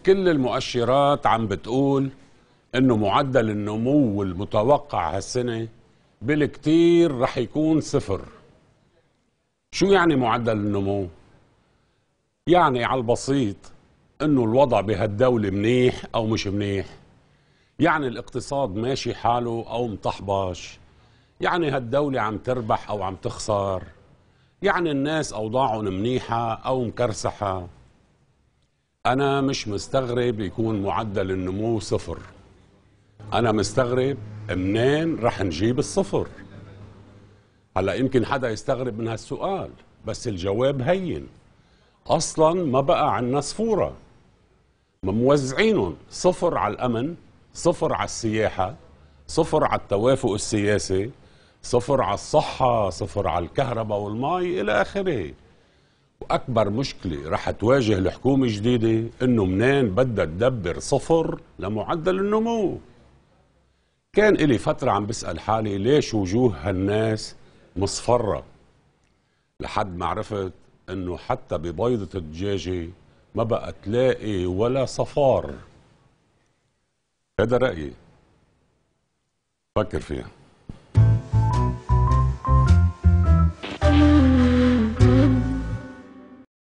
كل المؤشرات عم بتقول انه معدل النمو المتوقع هالسنة بالكتير رح يكون صفر. شو يعني معدل النمو؟ يعني على البسيط انه الوضع بهالدولة منيح او مش منيح، يعني الاقتصاد ماشي حاله او مطحبش، يعني هالدولة عم تربح او عم تخسر، يعني الناس اوضاعهم منيحة او مكرسحة. انا مش مستغرب يكون معدل النمو صفر، انا مستغرب منين رح نجيب الصفر. هلا يمكن حدا يستغرب من هالسؤال، بس الجواب هين. اصلا ما بقى عنا صفورة، موزعينهم صفر على الامن، صفر على السياحة، صفر على التوافق السياسي، صفر على الصحة، صفر على الكهرباء والمي الى اخره. واكبر مشكلة رح تواجه الحكومة الجديدة انه منين بدها تدبر صفر لمعدل النمو. كان إلي فترة عم بسأل حالي ليش وجوه هالناس مصفرة، لحد ما عرفت انه حتى ببيضة الدجاجة ما بقى تلاقي ولا صفار. هذا رأيي، فكر فيها.